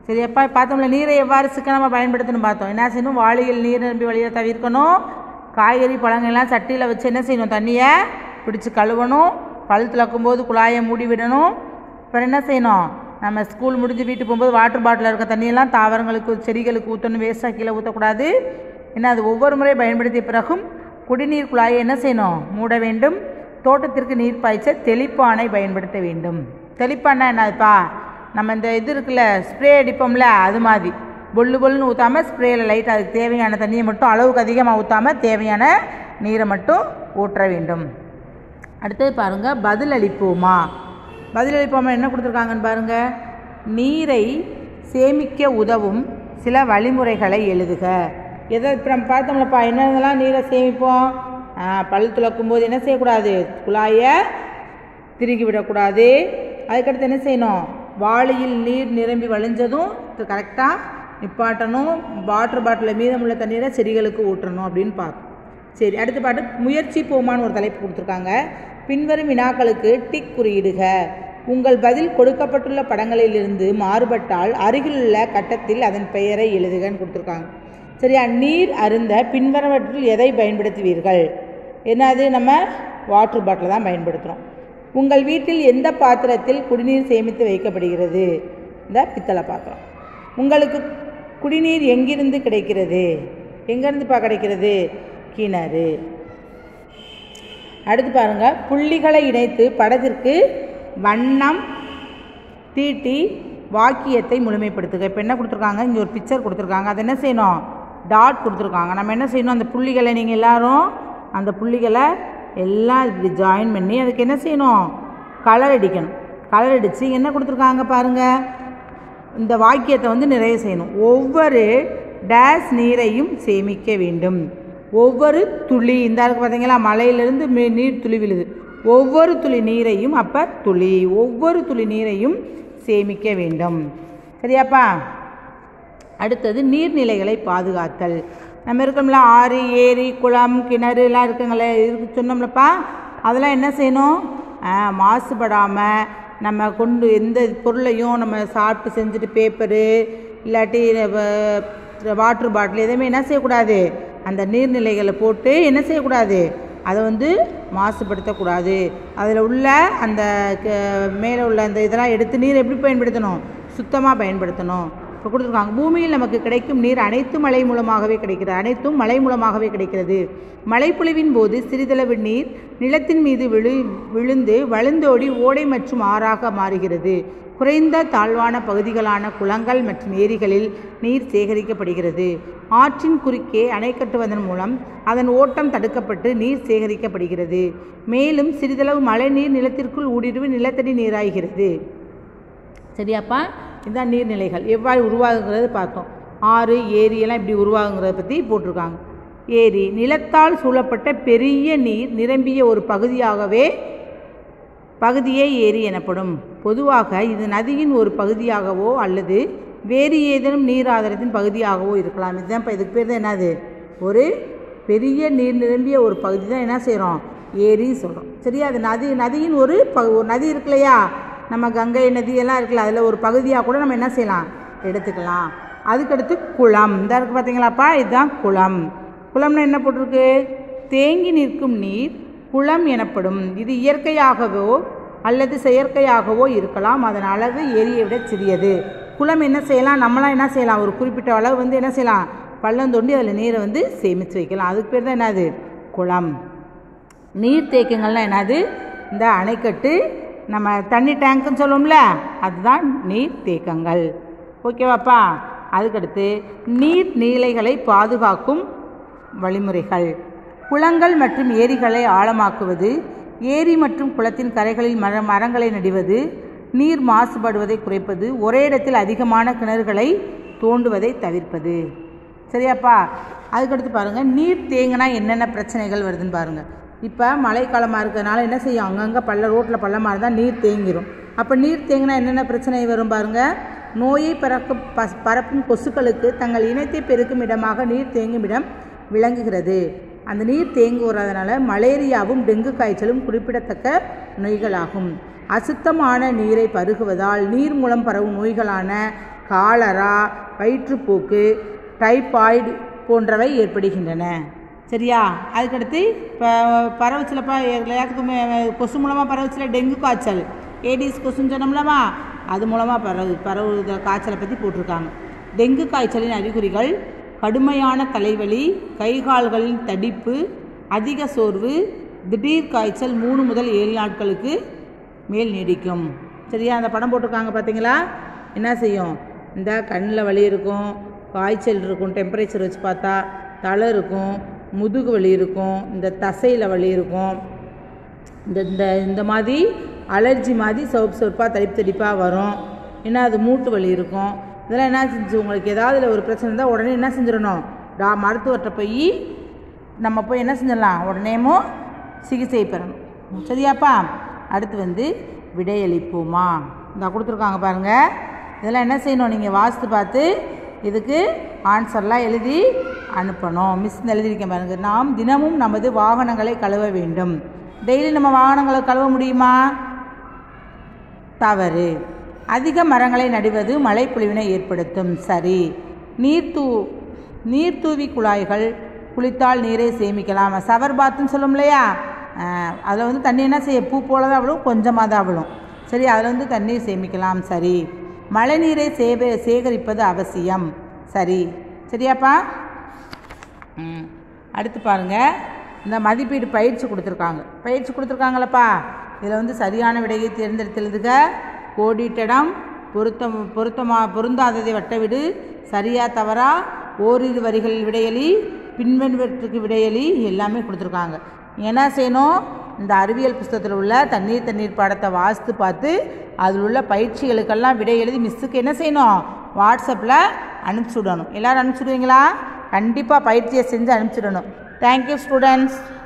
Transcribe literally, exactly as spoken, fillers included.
சரியாப்பா? பார்த்தோம்ல, நீரை எவ்வாறு சிக்கனமாக பயன்படுத்தணும் பார்த்தோம். என்ன செய்யணும்? வாளியில் நீர் நிரம்பி வழியை தவிர்க்கணும். காய்கறி பழங்கள்லாம் சட்டியில் வச்சு என்ன செய்யணும்? தண்ணியை பிடிச்சி கழுவணும். பல் துலக்கும்போது குழாயை மூடி விடணும். அப்புறம் என்ன செய்யணும்? நம்ம ஸ்கூல் முடிஞ்சு வீட்டுக்கு போகும்போது வாட்டர் பாட்டிலில் இருக்க தண்ணியெல்லாம் தாவரங்களுக்கு செடிகளுக்கு ஊற்றணும். வேஸ்ட்டாக கீழே ஊற்றக்கூடாது. ஏன்னா அது ஒவ்வொரு முறை பயன்படுத்திய பிறகும் குடிநீர் குழாயை என்ன செய்யணும்? மூட வேண்டும். தோட்டத்திற்கு நீர் பாய்ச்ச தெளிப்பானை பயன்படுத்த வேண்டும். தெளிப்பானா என்னதுப்பா? நம்ம இந்த இது இருக்குல்ல, ஸ்ப்ரே அடிப்போம்ல, அது மாதிரி பொல்லு பொல்லுன்னு ஊற்றாமல் ஸ்ப்ரேயில் லைட் அதுக்கு தேவையான தண்ணியை மட்டும், அளவுக்கு அதிகமாக ஊற்றாமல் தேவையான நீரை மட்டும் ஊற்ற வேண்டும். அடுத்தது பாருங்கள், பதிலளிப்போமா. பதிலளிப்போமா என்ன கொடுத்துருக்காங்கன்னு பாருங்கள். நீரை சேமிக்க உதவும் சில வழிமுறைகளை எழுதுக. எதை இப்போ நம்ம பார்த்தோம்லப்பா, என்னென்னலாம் நீரை சேமிப்போம்? பல் துலக்கும் போது என்ன செய்யக்கூடாது? குழாயை திருகி விடக்கூடாது. அதுக்கடுத்து என்ன செய்யணும்? வாளியில் நீர் நிரம்பி வழிஞ்சதும் கரெக்டாக நிப்பாட்டணும். வாட்டர் பாட்டிலில் மீதமுள்ள தண்ணீரை செடிகளுக்கு ஊற்றணும் அப்படின்னு பார்க்கணும். சரி, அடுத்த பாட்டு முயற்சி போமான்னு ஒரு தலைப்பு கொடுத்துருக்காங்க. பின்வரும் வினாக்களுக்கு டிக் குறியிடுக. உங்கள் பதில் கொடுக்கப்பட்டுள்ள படங்களிலிருந்து மாறுபட்டால் அருகிலுள்ள கட்டத்தில் அதன் பெயரை எழுதுகன்னு கொடுத்துருக்காங்க. சரியா? நீர் அருந்த பின்வருவற்றில் எதை பயன்படுத்துவீர்கள்? என்னது? நம்ம வாட்டர் பாட்டில் தான் பயன்படுத்துகிறோம். உங்கள் வீட்டில் எந்த பாத்திரத்தில் குடிநீர் சேமித்து வைக்கப்படுகிறது? இந்த பித்தளை பாத்திரம். உங்களுக்கு குடிநீர் எங்கிருந்து கிடைக்கிறது? எங்கேருந்துப்பா கிடைக்கிறது? கிணறு. அடுத்து பாருங்கள், புள்ளிகளை இணைத்து படத்திற்கு வண்ணம் தீட்டி வாக்கியத்தை முழுமைப்படுத்துக. இப்போ என்ன கொடுத்துருக்காங்க? இங்கே ஒரு பிக்சர் கொடுத்துருக்காங்க. அதை என்ன செய்யணும்? டாட் கொடுத்துருக்காங்க. நம்ம என்ன செய்யணும்? அந்த புள்ளிகளை நீங்கள் எல்லோரும் அந்த புள்ளிகளை எல்லாம் இப்படி ஜாயின் பண்ணி அதுக்கு என்ன செய்யணும்? கலர் அடிக்கணும். கலர் அடித்து என்ன கொடுத்துருக்காங்க பாருங்கள், இந்த வாக்கியத்தை வந்து நிறைய செய்யணும். ஒவ்வொரு டேஸ் நீரையும் சேமிக்க வேண்டும். ஒவ்வொரு துளி, இந்த இருக்குது பார்த்தீங்களா, மலையிலிருந்து நீர் துளி விழுது. ஒவ்வொரு துளி நீரையும், அப்போ துளி, ஒவ்வொரு துளி நீரையும் சேமிக்க வேண்டும். சரியாப்பா? அடுத்தது நீர்நிலைகளை பாதுகாத்தல். நம்ம இருக்கோம்ல, ஆறு, ஏரி, குளம், கிணறு எல்லாம் இருக்குங்களே, இருக்கு சொன்னோம்லப்பா. அதெல்லாம் என்ன செய்யணும்? மாசுபடாமல் நம்ம கொண்டு எந்த பொருளையும் நம்ம சாப்பிட்டு செஞ்சுட்டு பேப்பரு இல்லாட்டி வாட்ரு பாட்டில் எதுவுமே என்ன செய்யக்கூடாது? அந்த நீர்நிலைகளை போட்டு என்ன செய்யக்கூடாது? அதை வந்து மாசுபடுத்தக்கூடாது. அதில் உள்ள அந்த மேலே உள்ள அந்த இதெல்லாம் எடுத்து நீரை எப்படி பயன்படுத்தணும்? சுத்தமாக பயன்படுத்தணும். இப்போ கொடுத்துருக்காங்க, பூமியில் நமக்கு கிடைக்கும் நீர் அனைத்தும் மழை மூலமாகவே கிடைக்கிறது. அனைத்தும் மழை மூலமாகவே கிடைக்கிறது. மழைப்பொழிவின் போது சிறிதளவு நீர் நிலத்தின் மீது விழு விழுந்து வழுந்தோடி ஓடை மற்றும் ஆறாக மாறுகிறது. குறைந்த தாழ்வான பகுதிகளான குளங்கள் மற்றும் ஏரிகளில் நீர் சேகரிக்கப்படுகிறது. ஆற்றின் குறுக்கே அணை கட்டுவதன் மூலம் அதன் ஓட்டம் தடுக்கப்பட்டு நீர் சேகரிக்கப்படுகிறது. மேலும் சிறிதளவு மழை நீர் நிலத்திற்குள் ஊடுருவி நிலத்தடி நீராகிறது. சரியாப்பா? இதுதான் நீர்நிலைகள் எவ்வாறு உருவாகுங்கிறது பார்த்தோம். ஆறு, ஏரியெல்லாம் இப்படி உருவாகுங்கிறத பற்றி போட்டிருக்காங்க. ஏரி நிலத்தால் சூழப்பட்ட பெரிய நீர் நிரம்பிய ஒரு பகுதியாகவே பகுதியே ஏரி எனப்படும். பொதுவாக இது நதியின் ஒரு பகுதியாகவோ அல்லது வேறு ஏதேனும் நீர் ஆதாரத்தின் பகுதியாகவோ இருக்கலாம். இதுதான் இப்போ இதுக்கு பேர் தான் என்னது? ஒரு பெரிய நீர் நிரம்பிய ஒரு பகுதி தான் என்ன செய்கிறோம்? ஏரின்னு சொல்கிறோம். சரியா? அது நதி நதியின் ஒரு ப ஒரு நதி இருக்கு இல்லையா, நம்ம கங்கை நதி எல்லாம் இருக்குல்ல, அதில் ஒரு பகுதியாக கூட நம்ம என்ன செய்யலாம்? எடுத்துக்கலாம். அதுக்கடுத்து குளம். இந்த இருக்குது பார்த்தீங்களாப்பா, இதுதான் குளம். குளம்னா என்ன போட்டிருக்கு? தேங்கி நிற்கும் நீர் குளம் எனப்படும். இது இயற்கையாகவோ அல்லது செயற்கையாகவோ இருக்கலாம். அதன் அளவு ஏரியை விட சிறியது. குளம் என்ன செய்யலாம்? நம்மளாம் என்ன செய்யலாம்? ஒரு குறிப்பிட்ட அளவு வந்து என்ன செய்யலாம்? பள்ளம் தோண்டி அதில் நீரை வந்து சேமித்து வைக்கலாம். அதுக்கு பேர் தான் என்னது? குளம். நீர் தேக்கங்கள்லாம் என்னது? இந்த அணைக்கட்டு, நம்ம தண்ணி டேங்க்குன்னு சொல்லுவோம்ல, அதுதான் நீர் தேக்கங்கள். ஓகேவாப்பா? அதுக்கடுத்து நீர்நிலைகளை பாதுகாக்கும் வழிமுறைகள். குளங்கள் மற்றும் ஏரிகளை ஆழமாக்குவது, ஏரி மற்றும் குளத்தின் கரைகளில் மர மரங்களை நடுவது, நீர் மாசுபடுவதை குறைப்பது, ஒரே இடத்தில் அதிகமான கிணறுகளை தோண்டுவதை தவிர்ப்பது. சரியாப்பா? அதுக்கடுத்து பாருங்கள், நீர் தேங்கினா என்னென்ன பிரச்சனைகள் வருதுன்னு பாருங்கள். இப்போ மழைக்காலமாக இருக்கிறதுனால என்ன செய்யும்? அங்கங்கே பள்ள ரோட்டில் பள்ளமாக இருந்தால் நீர் தேங்கிடும். அப்போ நீர் தேங்கினா என்னென்ன பிரச்சனை வரும் பாருங்கள். நோயை பறக்கும் பஸ் பரப்பும் கொசுக்களுக்கு தங்கள் இனத்தை பெருக்கும் இடமாக நீர் தேங்கும் இடம் விளங்குகிறது. அந்த நீர் தேங்குவதனால மலேரியாவும் டெங்கு காய்ச்சலும் குறிப்பிடத்தக்க நோய்களாகும். அசுத்தமான நீரை பருகுவதால் நீர் மூலம் பரவும் நோய்களான காலரா, வயிற்றுப்போக்கு, டைபாய்டு போன்றவை ஏற்படுகின்றன. சரியா? அதுக்கடுத்து இப்போ பரவச்சிலப்பா எல்லாத்துக்குமே கொசு மூலமாக பரவச்சில டெங்கு காய்ச்சல், ஏடிஸ் கொசுன்னு சொன்னோம்லமா, அது மூலமாக பரவு பரவு காய்ச்சலை பற்றி போட்டிருக்காங்க. டெங்கு காய்ச்சலின் அறிகுறிகள் கடுமையான தலைவலி, கைகால்களின் தடிப்பு, அதிக சோர்வு, திடீர் காய்ச்சல் மூணு முதல் ஏழு நாட்களுக்கு மேல் நீடிக்கும். சரியா? அந்த படம் போட்டிருக்காங்க பார்த்தீங்களா? என்ன செய்யும்? இந்த கண்ணில் வலி இருக்கும், காய்ச்சல் இருக்கும், டெம்பரேச்சர் வச்சு பார்த்தா தலை இருக்கும், முதுகு வலி இருக்கும், இந்த தசையில் வலி இருக்கும், இந்த இந்த இந்த மாதிரி அலர்ஜி மாதிரி சோப்பு சோப்பாக தடிப்பு தடிப்பாக வரும். ஏன்னா அது மூட்டு வலி இருக்கும். இதெல்லாம் என்ன செஞ்சு உங்களுக்கு ஏதாவது ஒரு பிரச்சனை இருந்தால் உடனே என்ன செஞ்சிடணும்? டா மருத்துவர்கிட்ட போய் நம்ம போய் என்ன செஞ்சிடலாம்? உடனேமும் சிகிச்சை பெறணும். சரியாப்பா? அடுத்து வந்து விடையளிப்போமா, இந்த கொடுத்துருக்காங்க பாருங்கள். இதெல்லாம் என்ன செய்யணும்? நீங்கள் வாசித்து பார்த்து இதுக்கு ஆன்சர்லாம் எழுதி அனுப்பணும். மிஸ் எழுதியிருக்கேன் பாருங்கள். நாம் தினமும் நமது வாகனங்களை கழுவ வேண்டும். டெய்லி நம்ம வாகனங்களை கழுவ முடியுமா? தவறு. அதிக மரங்களை நடுவது மழைப்பொழிவினை ஏற்படுத்தும். சரி. நீர்த்தூ நீர்த்தூவி குழாய்கள் குளித்தால் நீரை சேமிக்கலாம். சவர் பாத்துன்னு சொல்லும் இல்லையா? அதில் வந்து தண்ணி என்ன செய்ய? பூ போல தான் விழும், கொஞ்சமாக தான் விழும். சரி, அதில் வந்து தண்ணீர் சேமிக்கலாம். சரி. மழை நீரை சேவை சேகரிப்பது அவசியம். சரி. சரியாப்பா? ம் அடுத்து பாருங்கள். இந்த மதிப்பீடு பயிற்சி கொடுத்துருக்காங்க. பயிற்சி கொடுத்துருக்காங்களப்பா. இதில் வந்து சரியான விடையை தேர்ந்தெடுத்து எழுதுக. கோடிட்டிடம், பொருத்தம் பொருத்தமா பொருந்தாததை வட்டவிடு, சரியா தவறா, ஓரிரு வரிகளில் விடையளி, பின்வருவற்றுக்கு விடையளி எல்லாமே கொடுத்துருக்காங்க. என்ன செய்யணும்? இந்த அறிவியல் புத்தகத்தில் உள்ள தண்ணீர் தண்ணீர் பாடத்தை வாசித்து பார்த்து அதில் உள்ள பயிற்சிகளுக்கெல்லாம் விடை எழுதி மிஸ்ஸுக்கு என்ன செய்யணும்? வாட்ஸ்அப்பில் அனுப்பிச்சி விடணும். எல்லோரும் அனுப்பிச்சி விடுவீங்களா? கண்டிப்பாக பயிற்சியை செஞ்சு அனுப்பிச்சி விடணும். Thank you students.